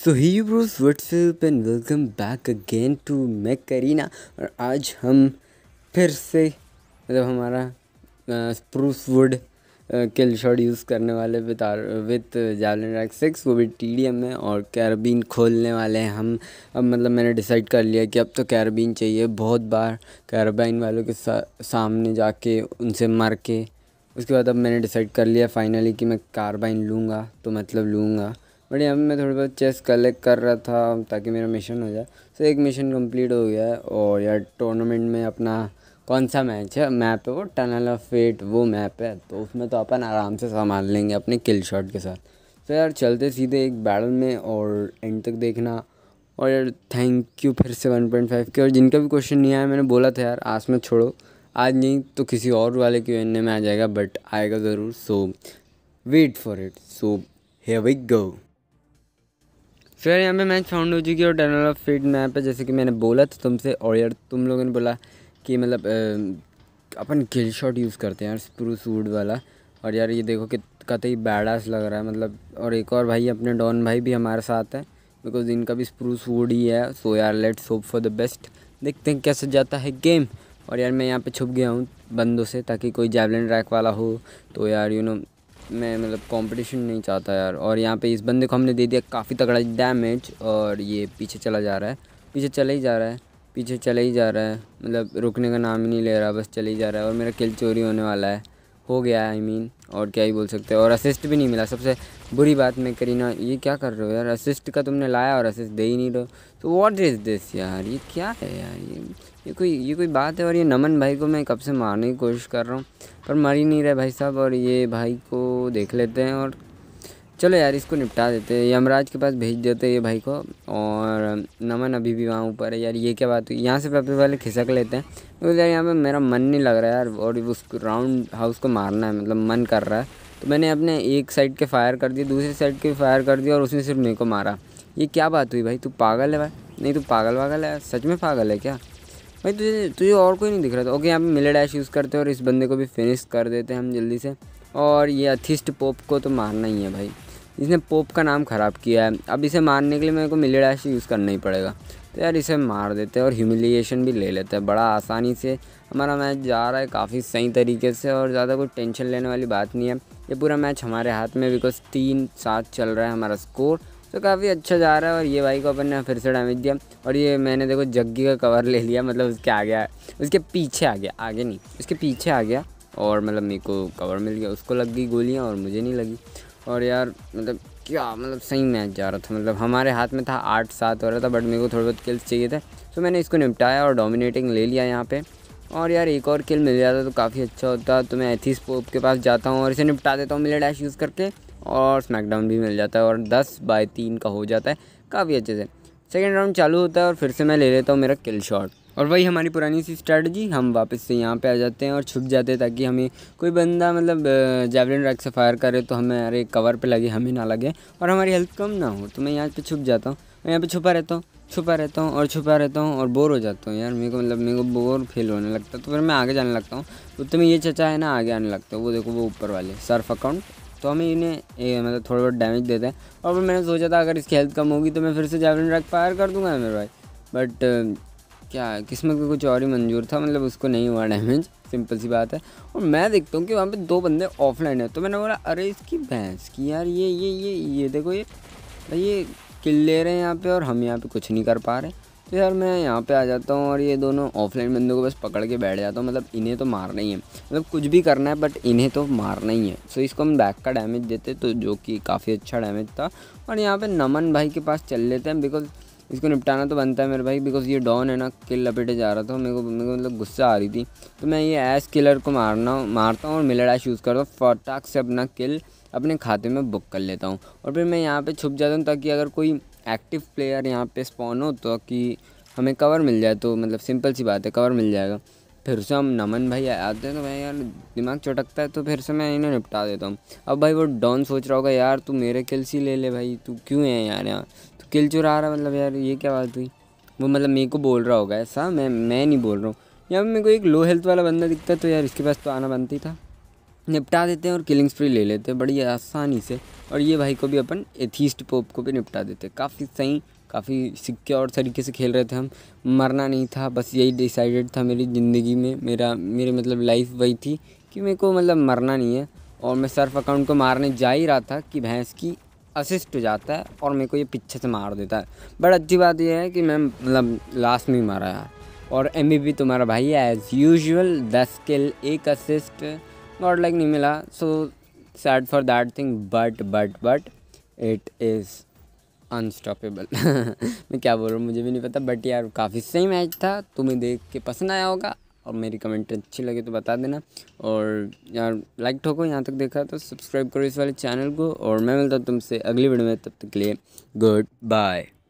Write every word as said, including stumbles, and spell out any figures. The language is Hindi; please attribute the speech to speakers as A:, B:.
A: So hi bros what's up and welcome back again to mecharena। और आज हम फिर से मतलब हमारा spruce wood kill shot use करने वाले with with javelin rack six, वो भी टी डी एम में, और कैरबीन खोलने वाले हैं हम। अब मतलब मैंने डिसाइड कर लिया कि अब तो कैरबीन चाहिए। बहुत बार कैरबाइन वालों के सा, सामने जाके उनसे मर के उसके बाद अब मैंने डिसाइड कर लिया फाइनली कि मैं कार्बाइन लूँगा तो मतलब लूँगा। बट यहाँ पे मैं थोड़ी बहुत चेस कलेक्ट कर रहा था ताकि मेरा मिशन हो जाए। सो एक मिशन कंप्लीट हो गया है। और यार टूर्नामेंट में अपना कौन सा मैच है, मैप है वो टनल ऑफ फेट, वो मैप है, तो उसमें तो अपन आराम से संभाल लेंगे अपने किल शॉट के साथ। तो यार चलते सीधे एक बैटल में और एंड तक देखना। और यार थैंक यू फिर से वन पॉइंट फाइव के। और जिनका भी क्वेश्चन नहीं आया, मैंने बोला था यार आस में छोड़ो, आज नहीं तो किसी और वाले क्यू एन ए में आ जाएगा, बट आएगा ज़रूर। So wait for it. So here we go. फिर यहाँ पे मैच फाउंड हो चुकी है और टनल ऑफ फेट मैप है, जैसे कि मैंने बोला था तुमसे। और यार तुम लोगों ने बोला कि मतलब आ, अपन किल शॉट यूज़ करते हैं यार, स्प्रूस वुड वाला। और यार ये देखो कि कतई बैडास लग रहा है मतलब। और एक और भाई अपने डॉन भाई भी हमारे साथ है, बिकॉज इनका भी स्प्रूस वुड ही है। सो यार let's hope for the best. देखते हैं कैसे जाता है गेम। और यार मैं यहाँ पे छुप गया हूँ बंदों से, ताकि कोई जैवलिन रैक वाला हो तो यार यू नो मैं मतलब कंपटीशन नहीं चाहता यार। और यहाँ पे इस बंदे को हमने दे दिया काफ़ी तगड़ा डैमेज, और ये पीछे चला जा रहा है, पीछे चला ही जा रहा है, पीछे चला ही जा रहा है, मतलब रुकने का नाम ही नहीं ले रहा, बस चले ही जा रहा है। और मेरा किल चोरी होने वाला है, हो गया है आई मीन, और क्या ही बोल सकते हैं। और असिस्ट भी नहीं मिला, सबसे बुरी बात। मैं करीना ये क्या कर रहे हो यार, असिस्ट का तुमने लाया और असिस्ट दे ही नहीं रहे। तो व्हाट इज़ दिस यार, ये क्या है यार, ये ये कोई ये कोई बात है। और ये नमन भाई को मैं कब से मारने की कोशिश कर रहा हूँ पर मर ही नहीं रहे भाई साहब। और ये भाई को देख लेते हैं और चलो यार इसको निपटा देते हैं, यमराज के पास भेज देते हैं ये भाई को। और नमन अभी भी वहाँ ऊपर है यार, ये क्या बात हुई। यहाँ से पेपर वाले खिसक लेते हैं क्योंकि यार यहाँ पे मेरा मन नहीं लग रहा है यार, और उस राउंड हाउस को मारना है, मतलब मन कर रहा है। तो मैंने अपने एक साइड के फायर कर दिए, दूसरी साइड के फायर कर दिया, और उसने सिर्फ मेरे को मारा। ये क्या बात हुई भाई, तू पागल है भाई? नहीं तू पागल वागल है, सच में पागल है क्या भाई? तुझे तुझे और कोई नहीं दिख रहा था। ओके यहाँ पे मिले डैश यूज़ करते हैं और इस बंदे को भी फिनिश कर देते हैं हम जल्दी से। और ये अथिस्ट पोप को तो मारना ही है भाई, इसने पोप का नाम ख़राब किया है। अब इसे मारने के लिए मेरे को मिले डैश यूज़ करना ही पड़ेगा। तो यार इसे मार देते हैं और ह्यूमिलिएशन भी ले लेते हैं। बड़ा आसानी से हमारा मैच जा रहा है, काफ़ी सही तरीके से, और ज़्यादा कोई टेंशन लेने वाली बात नहीं है। ये पूरा मैच हमारे हाथ में, बिकॉज तीन सात चल रहा है हमारा स्कोर, तो काफ़ी अच्छा जा रहा है। और ये भाई को अपन ने फिर से डैमेज दिया। और ये मैंने देखो जग्गी का कवर ले लिया, मतलब उसके आगे उसके पीछे आ गया, आगे नहीं उसके पीछे आ गया, और मतलब मेरे को कवर मिल गया। उसको लग गई गोलियाँ और मुझे नहीं लगी। और यार मतलब क्या मतलब सही मैच जा रहा था, मतलब हमारे हाथ में था आठ सात हो रहा था, बट मेरे को थोड़े बहुत किल्स चाहिए थे। तो मैंने इसको निपटाया और डोमिनेटिंग ले लिया यहाँ पे। और यार एक और किल मिल जाता तो काफ़ी अच्छा होता। तो मैं एथिस पोप के पास जाता हूँ और इसे निपटा देता हूँ मिले डैश यूज़ करके, और स्मैकडाउन भी मिल जाता है, और दस बाय तीन का हो जाता है काफ़ी अच्छे से। सेकेंड राउंड चालू होता है और फिर से मैं ले लेता हूँ मेरा किल शॉट। और वही हमारी पुरानी सी स्ट्रैटेजी, हम वापस से यहाँ पे आ जाते हैं और छुप जाते हैं, ताकि हमें कोई बंदा मतलब जैवलिन रैक से फायर करे तो हमें अरे कवर पे लगे, हमें ना लगे, और हमारी हेल्थ कम ना हो। तो मैं यहाँ पे छुप जाता हूँ, मैं यहाँ पे छुपा रहता हूँ छुपा रहता हूँ और छुपा रहता हूँ और बोर हो जाता हूँ यार। मेरे को मतलब मेरे को बोर फील होने लगता है, तो फिर मैं आगे जाने लगता हूँ। उतने में ये चचा है ना आगे आने लगता है, वो देखो वो ऊपर वाले सर्फ अकाउंट, तो हमें इन्हें ए, मतलब थोड़ा बहुत डैमेज देते हैं। और फिर मैंने सोचा था अगर इसकी हेल्थ कम होगी तो मैं फिर से जैवलिन रैक फायर कर दूंगा मेरे भाई, बट क्या किस्मत को कुछ और ही मंजूर था, मतलब उसको नहीं हुआ डैमेज, सिंपल सी बात है। और मैं देखता हूँ कि वहाँ पे दो बंदे ऑफलाइन है, तो मैंने बोला अरे इसकी भैंस की यार, ये ये ये ये देखो ये ये किल ले रहे हैं यहाँ पे और हम यहाँ पे कुछ नहीं कर पा रहे। तो यार मैं यहाँ पे आ जाता हूँ और ये दोनों ऑफलाइन बंदों को बस पकड़ के बैठ जाता हूँ, मतलब इन्हें तो मारना ही है, मतलब कुछ भी करना है बट इन्हें तो मारना ही है। सो इसको हम बैक का डैमेज देते तो जो कि काफ़ी अच्छा डैमेज था। और यहाँ पे नमन भाई के पास चल लेते हैं, बिकॉज इसको निपटाना तो बनता है मेरे भाई, बिकॉज ये डॉन है ना किल लपेटे जा रहा था, मेरे को मेरे को मतलब गुस्सा आ रही थी। तो मैं ये एस किलर को मारना मारता हूँ और मिले डैश यूज़ करता हूँ, फटाक से अपना किल अपने खाते में बुक कर लेता हूँ। और फिर मैं यहाँ पे छुप जाता हूँ ताकि अगर कोई एक्टिव प्लेयर यहाँ पे स्पॉन हो तो कि हमें कवर मिल जाए, तो मतलब सिंपल सी बात है कवर मिल जाएगा। फिर से हम नमन भाई आते हैं तो भाई यार दिमाग चटकता है, तो फिर से मैं इन्हें निपटा देता हूँ। अब भाई वो डॉन सोच रहा होगा यार तू मेरे किल्स ही ले ले भाई, तू क्यों है यार यहाँ, तू किल चुरा रहा, मतलब यार ये क्या बात हुई। वो मतलब मेरे को बोल रहा होगा ऐसा, मैं मैं नहीं बोल रहा हूँ। यहाँ मेरे को एक लो हेल्थ वाला बंदा दिखता है, तो यार इसके पास तो आना बनती था। निपटा देते हैं और किलिंग स्प्री ले लेते हैं बड़ी आसानी से। और ये भाई को भी अपन एथीस्ट पोप को भी निपटा देते। काफ़ी सही, काफ़ी सिक्योर तरीके से खेल रहे थे हम। मरना नहीं था, बस यही डिसाइडेड था मेरी ज़िंदगी में। मेरा मेरे मतलब लाइफ वही थी कि मेरे को मतलब मरना नहीं है। और मैं सर्फ अकाउंट को मारने जा ही रहा था कि भैंस की असिस्ट हो जाता है और मेरे को ये पीछे से मार देता है। बट अच्छी बात यह है कि मैं मतलब लास्ट में ही मारा यार। और एम वी पी तुम्हारा भाई है एज़ यूजुअल, दस किल एक असिस्ट। गॉड लाइक नहीं मिला, so sad for that thing, but but but it is unstoppable. मैं क्या बोल रहा हूँ मुझे भी नहीं पता, बट यार काफ़ी सही मैच था। तुम्हें देख के पसंद आया होगा और मेरी कमेंट अच्छी लगे तो बता देना। और यार लाइक ठोको, यहाँ तक देखा तो सब्सक्राइब करो इस वाले चैनल को। और मैं मिलता हूँ तुमसे अगली वीडियो में, तब तक के लिए गुड बाय।